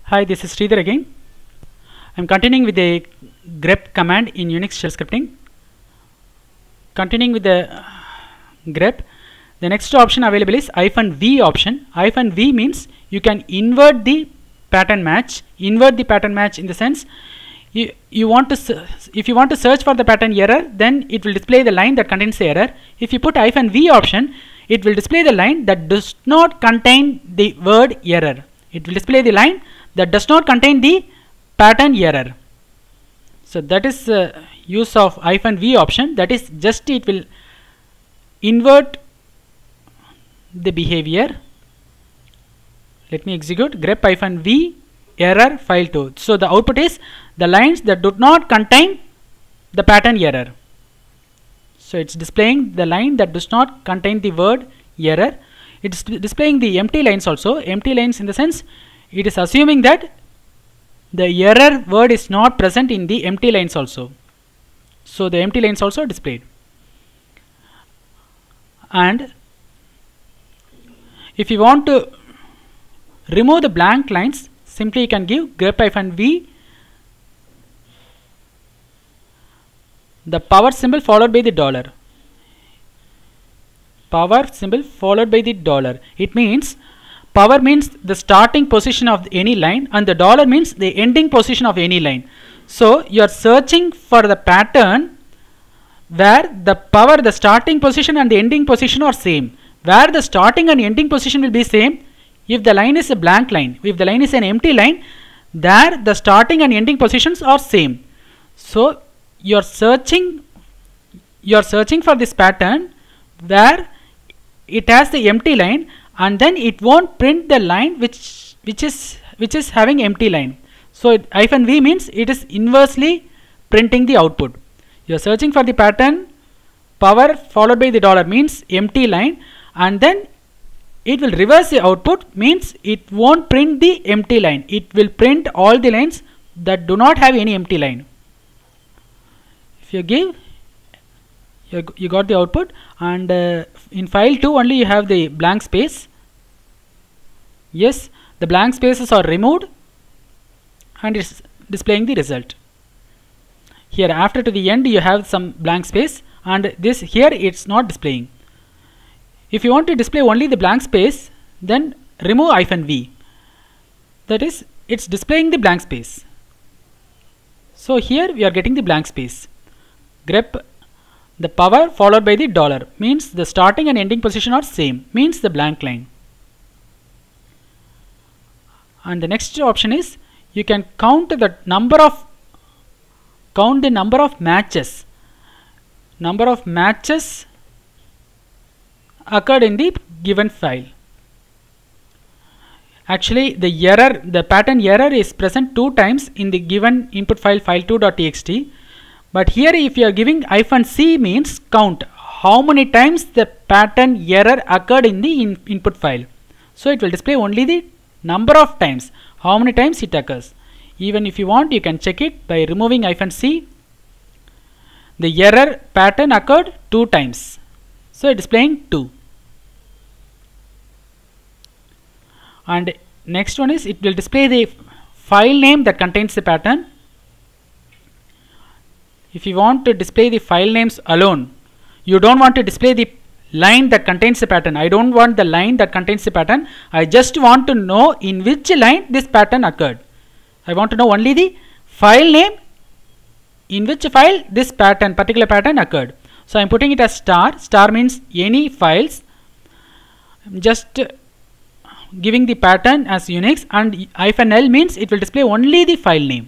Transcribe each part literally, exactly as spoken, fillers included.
Hi, this is Sridhar again. I am continuing with the grep command in Unix shell scripting. Continuing with the uh, grep, the next option available is hyphen v option. Hyphen v means you can invert the pattern match. Invert the pattern match in the sense you, you want to if you want to search for the pattern error, then it will display the line that contains the error. If you put hyphen v option, it will display the line that does not contain the word error. It will display the line that does not contain the pattern error. So that is uh, use of hyphen v option. That is just it will invert the behavior. Let me execute grep hyphen v error file two. So the output is the lines that do not contain the pattern error. So it's displaying the line that does not contain the word error. It's displaying the empty lines also. Empty lines in the sense it is assuming that the error word is not present in the empty lines also. So the empty lines also displayed. And if you want to remove the blank lines, simply you can give grep hyphen v the power symbol followed by the dollar. Power symbol followed by the dollar. It means power means the starting position of any line and the dollar means the ending position of any line. So you are searching for the pattern where the power, the starting position and the ending position are same. Where the starting and ending position will be same, if the line is a blank line, if the line is an empty line, there the starting and ending positions are same. So you are searching, you are searching for this pattern where it has the empty line, and then it won't print the line which which is which is having empty line. So it, hyphen v means it is inversely printing the output. You are searching for the pattern power followed by the dollar means empty line, and then it will reverse the output means it won't print the empty line. It will print all the lines that do not have any empty line. If you give, you, you got the output, and uh, in file two only you have the blank space. Yes, the blank spaces are removed and it's displaying the result. Here after to the end you have some blank space, and this here it's not displaying. If you want to display only the blank space, then remove hyphen v. That is, it's displaying the blank space. So here we are getting the blank space. Grep the power followed by the dollar means the starting and ending position are same, means the blank line. And the next option is you can count the number of count the number of matches. Number of matches occurred in the given file. Actually the error, the pattern error is present two times in the given input file file two dot t x t. But here if you are giving hyphen c means count how many times the pattern error occurred in the in input file. So it will display only the number of times, how many times it occurs. Even if you want, you can check it by removing hyphen c. The error pattern occurred two times. So it is displaying two. And next one is it will display the file name that contains the pattern. If you want to display the file names alone, you don't want to display the line that contains the pattern. I don't want the line that contains the pattern. I just want to know in which line this pattern occurred. I want to know only the file name in which file this pattern, particular pattern occurred. So I am putting it as star. Star means any files. I'm just uh, giving the pattern as Unix, and hyphen L means it will display only the file name.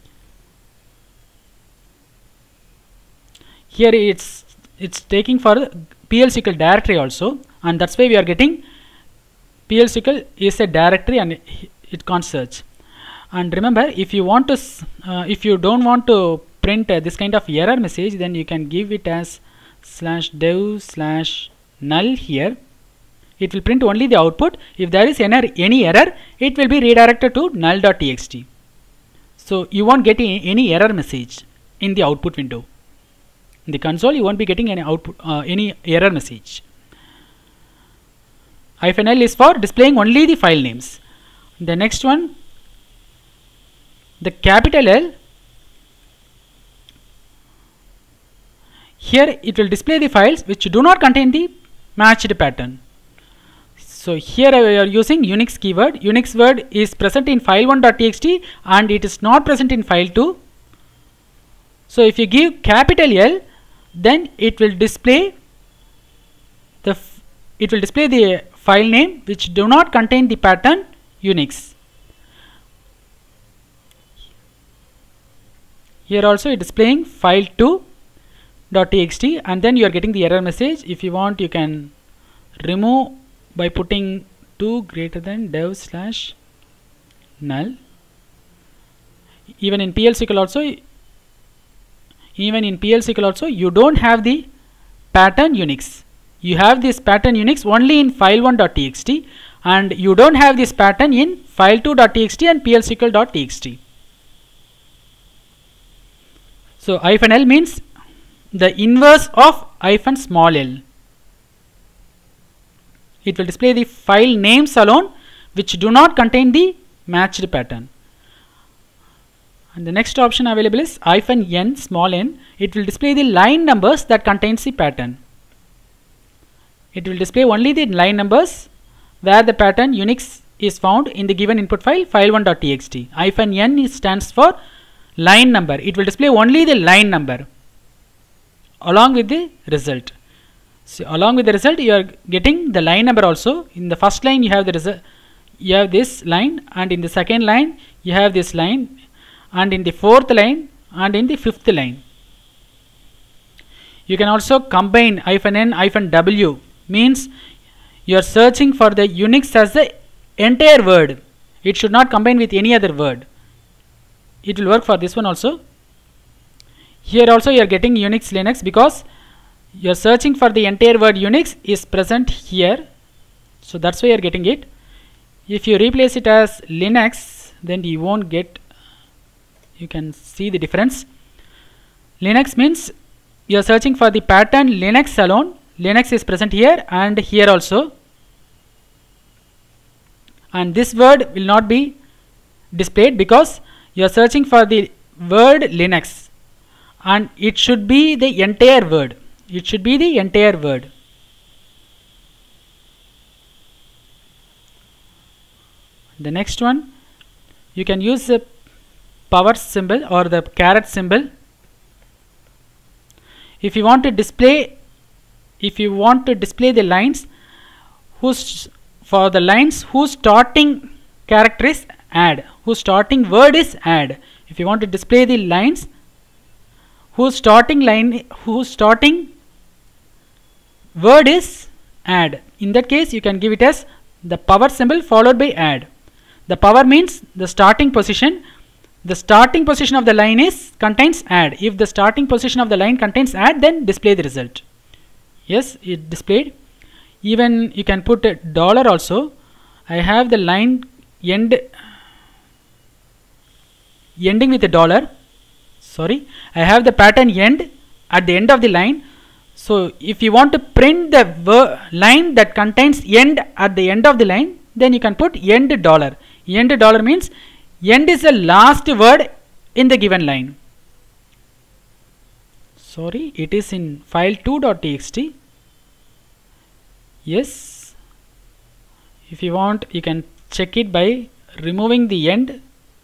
Here it's it's taking for P L S Q L directory also, and that's why we are getting P L S Q L is a directory and it can't search. And remember, if you want to uh, if you don't want to print uh, this kind of error message, then you can give it as slash dev slash null. Here it will print only the output. If there is any, any error, it will be redirected to null dot t x t. So you won't get any, any error message in the output window. In the console you won't be getting any output uh, any error message. Hyphen L is for displaying only the file names. The next one, the capital L, here it will display the files which do not contain the matched pattern. So here we are using Unix keyword. Unix word is present in file one dot t x t and it is not present in file two. So if you give capital L, then it will display the f it will display the file name which do not contain the pattern Unix. Here also it is displaying file two dot t x t, and then you are getting the error message. If you want, you can remove by putting two greater than dev slash null. Even in P L S Q L also, even in P L S Q L also, you don't have the pattern Unix. You have this pattern Unix only in file one dot t x t, and you don't have this pattern in file two dot t x t and P L S Q L dot t x t. So hyphen L means the inverse of hyphen small l. It will display the file names alone which do not contain the matched pattern. And the next option available is hyphen n small n. It will display the line numbers that contains the pattern. It will display only the line numbers where the pattern Unix is found in the given input file file one dot t x t. Hyphen n stands for line number. It will display only the line number along with the result. So along with the result, you are getting the line number also. In the first line you have the result, you have this line, and in the second line you have this line, and in the fourth line and in the fifth line. You can also combine hyphen n hyphen w, means you are searching for the Unix as the entire word. It should not combine with any other word. It will work for this one also. Here also you are getting Unix Linux because you are searching for the entire word Unix is present here. So that's why you are getting it. If you replace it as Linux, then you won't get, you can see the difference. Linux means you are searching for the pattern Linux alone. Linux is present here and here also. And this word will not be displayed because you are searching for the word Linux, and it should be the entire word. It should be the entire word. The next one, you can use the power symbol or the caret symbol. If you want to display, if you want to display the lines whose for the lines whose starting character is add, whose starting word is add. If you want to display the lines whose starting line, whose starting word is add, in that case you can give it as the power symbol followed by add. The power means the starting position. The starting position of the line is contains add. If the starting position of the line contains add, then display the result. Yes, it displayed. Even you can put a dollar also. I have the line end ending with a dollar. Sorry, I have the pattern end at the end of the line. So if you want to print the line that contains end at the end of the line, then you can put end dollar. End dollar means end is the last word in the given line. Sorry, it is in file two dot t x t. Yes, if you want, you can check it by removing the end.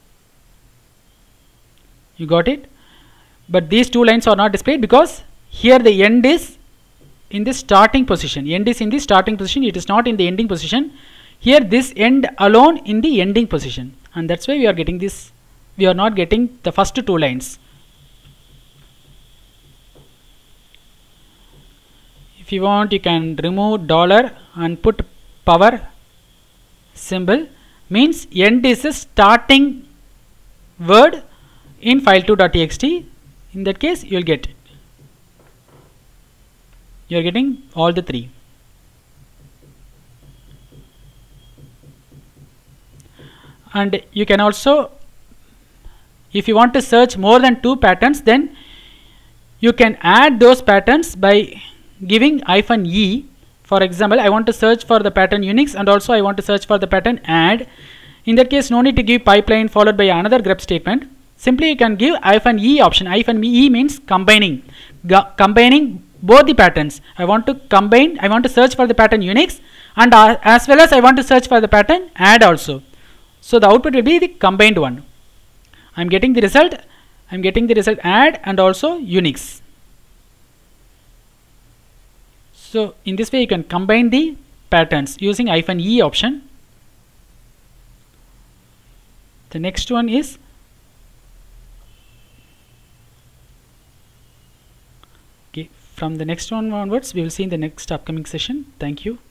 You got it? But these two lines are not displayed because here the end is in the starting position. End is in the starting position. It is not in the ending position. Here this end alone in the ending position, and that's why we are getting this. We are not getting the first two lines. If you want, you can remove dollar and put power symbol. Means end is a starting word in file two dot t x t. In that case, you will get it. You are getting all the three. And you can also, if you want to search more than two patterns, then you can add those patterns by giving hyphen e. For example, I want to search for the pattern Unix and also I want to search for the pattern add. In that case, no need to give pipeline followed by another grep statement. Simply you can give hyphen E option. Hyphen E means combining. G combining both the patterns. I want to combine, I want to search for the pattern Unix, and uh, as well as I want to search for the pattern add also. So the output will be the combined one. I am getting the result, I am getting the result add and also Unix. So in this way you can combine the patterns using hyphen E option. The next one is okay, from the next one onwards we will see in the next upcoming session. Thank you.